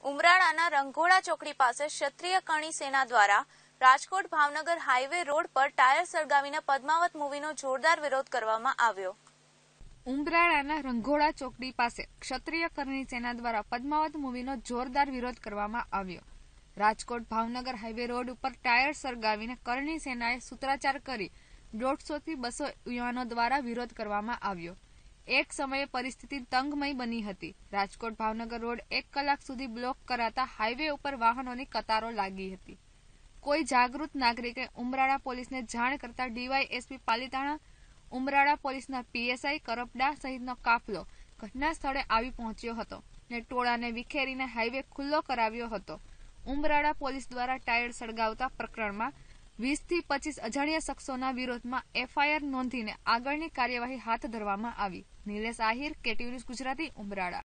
ઉમરાળાના રંઘોળા ચોકડી પાસે ક્ષત્રિય કરણી સેના દ્વારા રાજકોટ ભાવનગર હાઈવે રોડ પર ટાયર સળગાવીને પદ્માવત મૂવીનો જોરદાર વિરોધ કરવામાં આવ્યો. ઉમરાળાના રંઘોળા ચોકડી પાસે ક્ષત્રિય કરણી સેના દ્વારા પદ્માવત મૂવીનો જોરદાર વિરોધ કરવામાં આવ્યો. રાજકોટ ભાવનગર હાઈવે રોડ ઉપર ટાયર સળગાવીને કરણી સેનાએ સૂત્રાચાર કરી 150 થી 200 યુવાનો દ્વારા વિરોધ કરવામાં આવ્યો. એક સમયે પરિસ્થિતિ તંગમય બની હતી. રાજકોટ ભાવનગર રોડ 1 કલાક સુધી બ્લોક કરાતા હાઈવે ઉપર વાહનોની કતારો લાગી હતી. કોઈ જાગૃત નાગરિકે ઉમરાળા પોલીસને જાણ કરતા ડીવાયએસપી પાલિતાણા, ઉમરાળા પોલીસના પીએસઆઈ કરપડા સહિતનો કાફલો ઘટના સ્થળે આવી પહોંચ્યો હતો ને ટોળાને વિખેરીને હાઈવે ખુલ્લો કરાવ્યો હતો. ઉમરાળા પોલીસ દ્વારા ટાયર સળગાવતા પ્રકરણમાં 20 થી 25 અજાણ્યા શખ્સોના વિરોધમાં એફઆઈઆર નોંધીને આગળની કાર્યવાહી હાથ ધરવામાં આવી. Nilesh Ahir, KTV news Gujarati, Umrala.